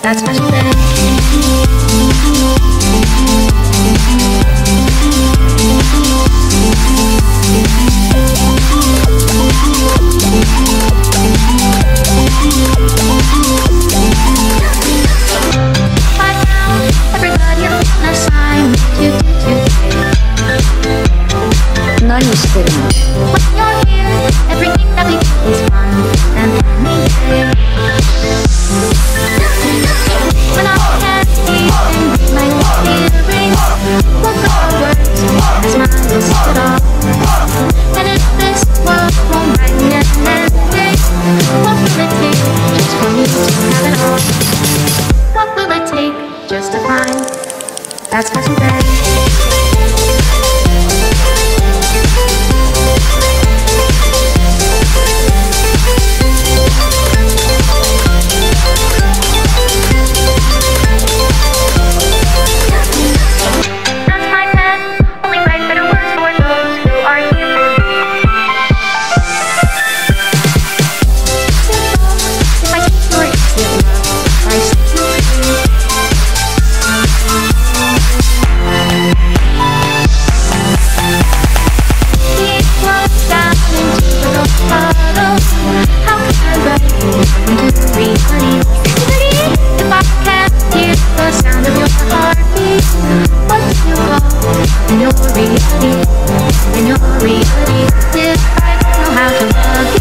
that special day. By now, everybody on the sign何してるの? When you're here, everything that we do is fun and funny. When I can't see things like feelings, look at the words as mine will set it off. And if this world won't write me an ending, what will it take just for me to have it all? What will it take just to find that special day? In your reality, if I don't know how to love you.